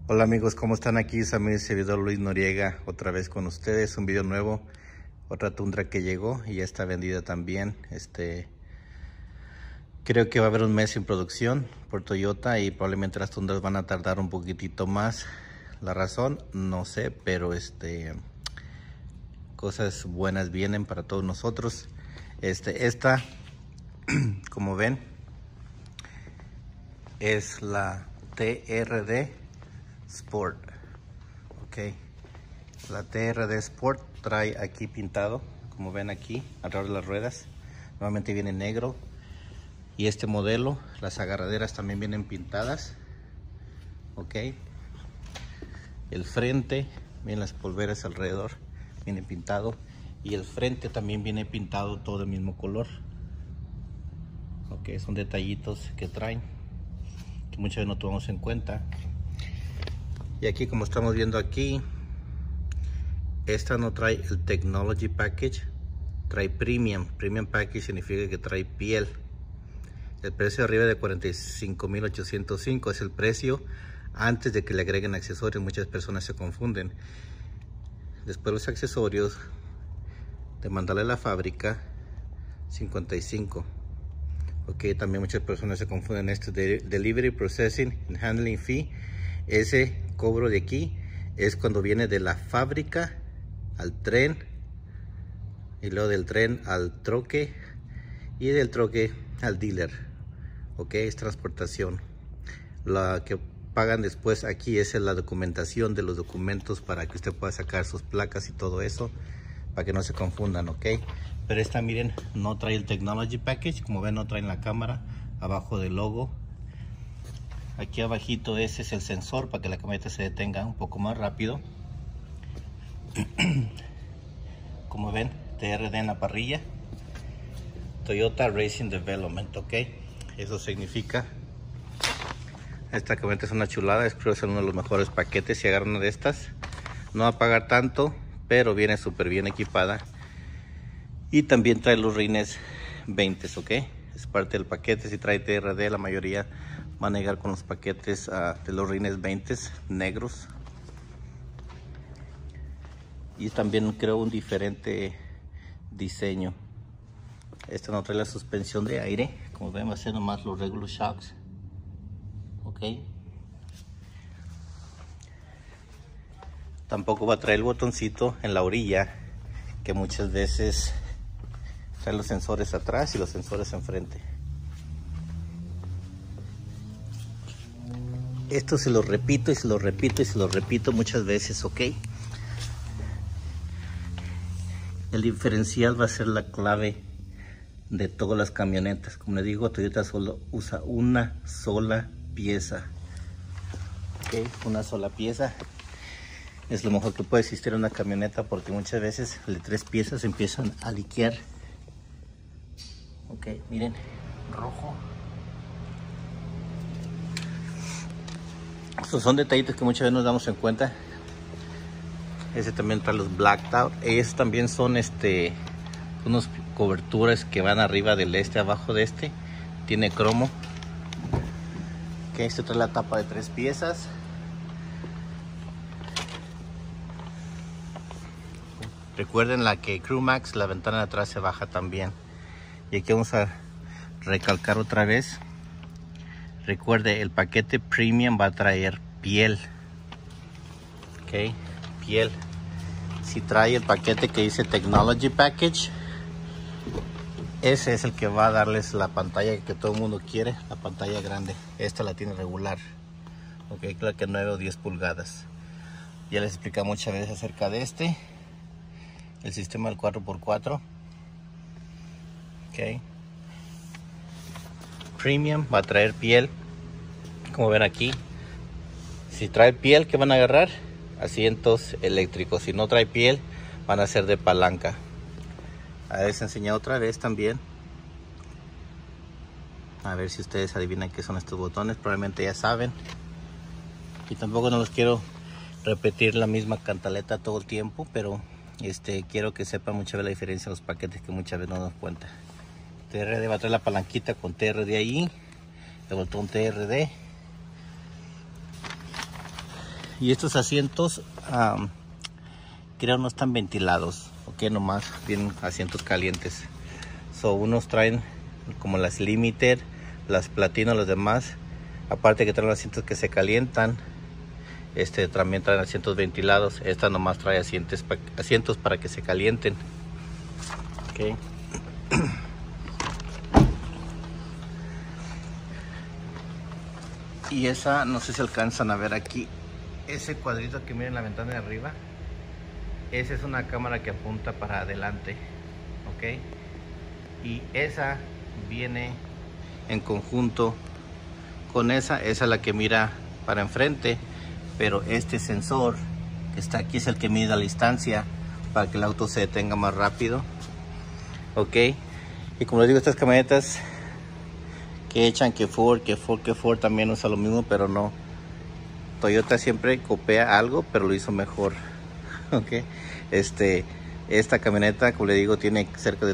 Hola amigos, ¿cómo están? Aquí es mi servidor Luis Noriega, otra vez con ustedes, un video nuevo, otra Tundra que llegó y ya está vendida también. Creo que va a haber un mes sin producción por Toyota y probablemente las Tundras van a tardar un poquitito más. La razón, no sé, pero cosas buenas vienen para todos nosotros. Esta, como ven, es la TRD Sport. Ok, la TRD Sport trae aquí pintado, como ven aquí, alrededor de las ruedas. Nuevamente viene negro. Y este modelo, las agarraderas también vienen pintadas. Ok, el frente, vienen las polveras alrededor, viene pintado. Y el frente también viene pintado todo del mismo color. Ok, son detallitos que traen, que muchas veces no tomamos en cuenta. Y aquí, como estamos viendo aquí, esta no trae el Technology Package, trae Premium. Premium Package significa que trae piel. El precio arriba de 45,805 es el precio antes de que le agreguen accesorios. Muchas personas se confunden. Después los accesorios, de mandarle a la fábrica, 55. Ok, también muchas personas se confunden. Delivery, Processing and Handling Fee. Ese cobro de aquí es cuando viene de la fábrica al tren, y luego del tren al troque, y del troque al dealer. Ok, es transportación. La que pagan después aquí es la documentación de los documentos para que usted pueda sacar sus placas y todo eso, para que no se confundan. Ok, pero esta, miren, no trae el Technology Package. Como ven, no trae la cámara abajo del logo. Aquí abajito ese es el sensor para que la camioneta se detenga un poco más rápido. Como ven, TRD en la parrilla, Toyota Racing Development. Ok, eso significa, esta camioneta es una chulada. Espero ser uno de los mejores paquetes. Si agarran una de estas, no va a pagar tanto, pero viene súper bien equipada. Y también trae los rines 20, ok, es parte del paquete. Si trae TRD, la mayoría van a llegar con los paquetes de los rines 20 negros. Y también creo un diferente diseño. Esta no trae la suspensión de aire, como ven, va a ser nomás los regular shocks. Ok, tampoco va a traer el botoncito en la orilla, que muchas veces trae los sensores atrás y los sensores enfrente. Esto se lo repito y se lo repito y se lo repito muchas veces. Ok, el diferencial va a ser la clave de todas las camionetas. Como les digo, Toyota solo usa una sola pieza. Ok, una sola pieza es lo mejor que puede existir en una camioneta, porque muchas veces de 3 piezas empiezan a liquear. Ok, miren, rojo. Estos son detallitos que muchas veces nos damos en cuenta. Ese también trae los blacked out. Ellos también son unos coberturas que van arriba del abajo de tiene cromo. Ok, este trae la tapa de 3 piezas. Recuerden la que Crew Max, la ventana de atrás se baja también. Y aquí vamos a recalcar otra vez. Recuerde, el paquete Premium va a traer piel. Ok, piel. Si trae el paquete que dice Technology Package, ese es el que va a darles la pantalla que todo el mundo quiere, la pantalla grande. Esta la tiene regular. Ok, claro que 9 o 10 pulgadas. Ya les expliqué muchas veces acerca de el sistema del 4x4. Ok, Premium va a traer piel, como ven aquí. Si trae piel, ¿qué van a agarrar? Asientos eléctricos. Si no trae piel, van a ser de palanca. A ver, les enseñé otra vez también. A ver si ustedes adivinan qué son estos botones. Probablemente ya saben. Y tampoco no los quiero repetir la misma cantaleta todo el tiempo, pero quiero que sepan muchas veces la diferencia en los paquetes, que muchas veces no nos cuenta. TRD va a traer la palanquita con TRD ahí, el botón TRD. Y estos asientos creo no están ventilados, ok, nomás tienen asientos calientes. Unos traen como las Limited, las Platino, los demás, aparte que traen asientos que se calientan, también traen asientos ventilados. Esta nomás trae asientos para que se calienten, ok. Y esa, no sé si alcanzan a ver aquí, ese cuadrito que miren en la ventana de arriba, esa es una cámara que apunta para adelante, ok. Y esa viene en conjunto con esa es la que mira para enfrente, pero este sensor que está aquí es el que mide la distancia para que el auto se detenga más rápido, ok. Y como les digo, estas camionetas que echan que Ford también usa lo mismo, pero no, Toyota siempre copia algo, pero lo hizo mejor, ok. Esta camioneta, como le digo, tiene cerca de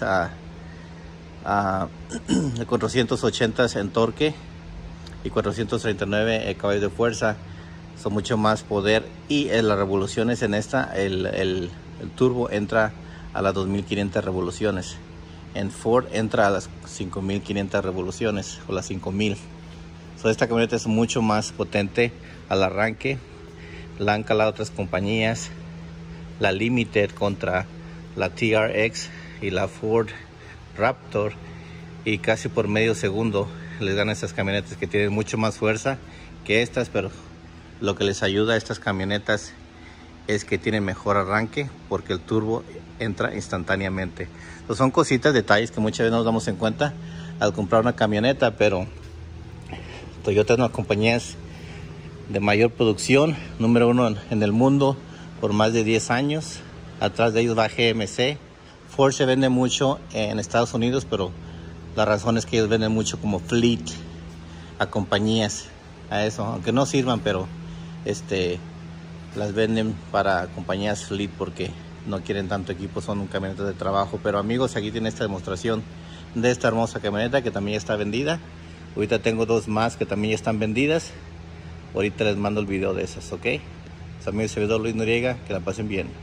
480 en torque y 439 caballos de fuerza. Son mucho más poder, y en las revoluciones en esta, el turbo entra a las 2500 revoluciones. En Ford entra a las 5500 revoluciones o las 5000. Esta camioneta es mucho más potente al arranque. La han calado otras compañías, la Limited contra la TRX y la Ford Raptor, y casi por medio segundo les ganan estas camionetas que tienen mucho más fuerza que estas, pero lo que les ayuda a estas camionetas es que tienen mejor arranque porque el turbo entra instantáneamente. Entonces son cositas, detalles que muchas veces no nos damos en cuenta al comprar una camioneta, pero Toyota es una compañía de mayor producción, número 1 en el mundo por más de 10 años. Atrás de ellos va GMC. Ford se vende mucho en Estados Unidos, pero la razón es que ellos venden mucho como fleet a compañías, a eso, aunque no sirvan, pero las venden para compañías fleet porque no quieren tanto equipo, son camionetas de trabajo. Pero amigos, aquí tiene esta demostración de esta hermosa camioneta que también está vendida. Ahorita tengo dos más que también ya están vendidas. Ahorita les mando el video de esas, ok. Su amigo y servidor Luis Noriega, que la pasen bien.